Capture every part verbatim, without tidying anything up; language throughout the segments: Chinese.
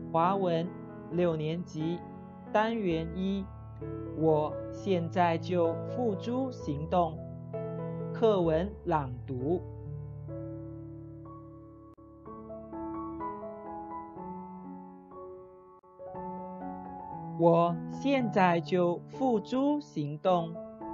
华文六年级单元一，我现在就付诸行动。课文朗读。我现在就付诸行动。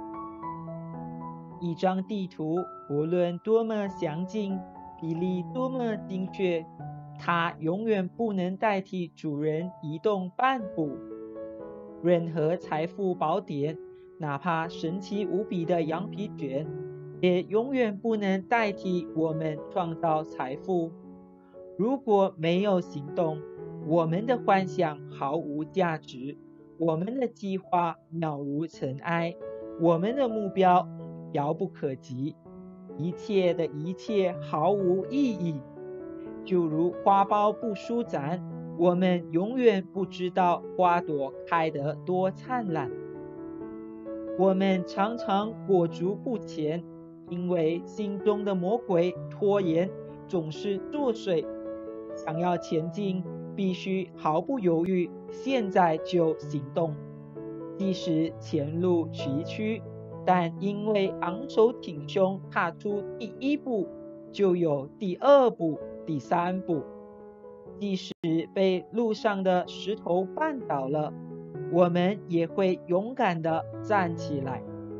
一张地图，不论多么详尽，比例多么精确，它永远不能代替主人移动半步。任何财富宝典，哪怕神奇无比的羊皮卷，也永远不能代替我们创造财富。如果没有行动，我们的幻想毫无价值，我们的计划渺如尘埃，我们的目标遥不可及，一切的一切毫无意义。就如花苞不舒展，我们永远不知道花朵开得多灿烂。我们常常裹足不前，因为心中的魔鬼拖延总是作祟。想要前进，必须毫不犹豫，现在就行动。即使前路崎岖，但因为昂首挺胸踏出第一步，就有第二步、第三步。即使被路上的石头绊倒了，我们也会勇敢地站起来。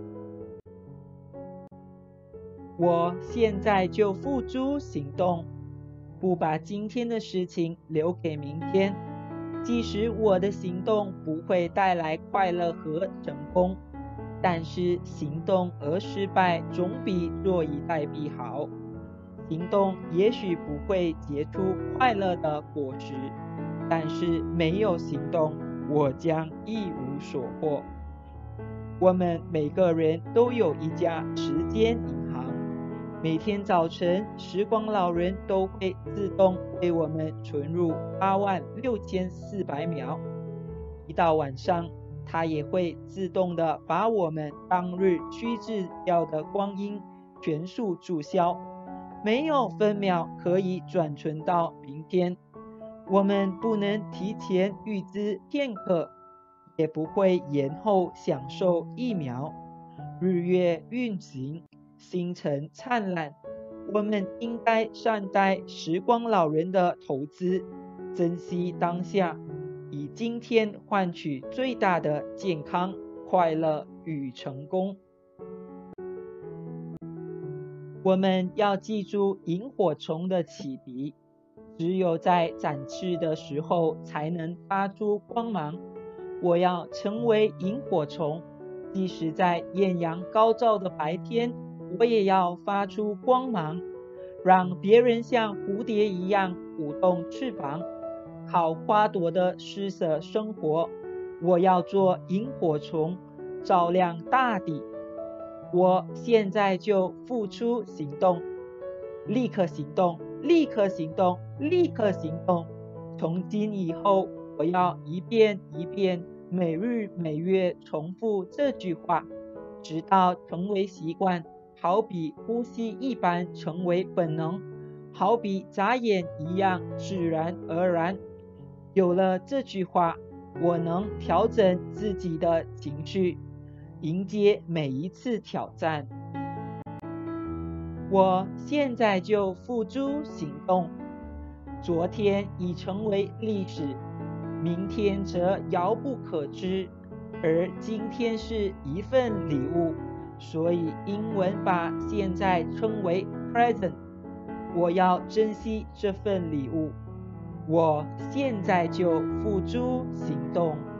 我现在就付诸行动，不把今天的事情留给明天。即使我的行动不会带来快乐和成功，但是行动而失败总比坐以待毙好。行动也许不会结出快乐的果实，但是没有行动，我将一无所获。我们每个人都有一家时间银行，每天早晨，时光老人都会自动为我们存入八万六千四百秒。一到晚上，它也会自动的把我们当日虚掷掉的光阴全数注销。没有分秒可以转存到明天，我们不能提前预知片刻，也不会延后享受一秒。日月运行，星辰灿烂，我们应该善待时光老人的投资，珍惜当下，以今天换取最大的健康、快乐与成功。我们要记住萤火虫的启迪，只有在展翅的时候才能发出光芒。我要成为萤火虫，即使在艳阳高照的白天，我也要发出光芒，让别人像蝴蝶一样舞动翅膀，靠花朵的施舍生活。我要做萤火虫，照亮大地。我现在就付出行动，立刻行动，立刻行动，立刻行动。从今以后，我要一遍一遍，每日每月重复这句话，直到成为习惯，好比呼吸一般成为本能，好比眨眼一样自然而然。有了这句话，我能调整自己的情绪，迎接每一次挑战。我现在就付诸行动。昨天已成为历史，明天则遥不可知，而今天是一份礼物，所以英文把现在称为 present。我要珍惜这份礼物。我现在就付诸行动。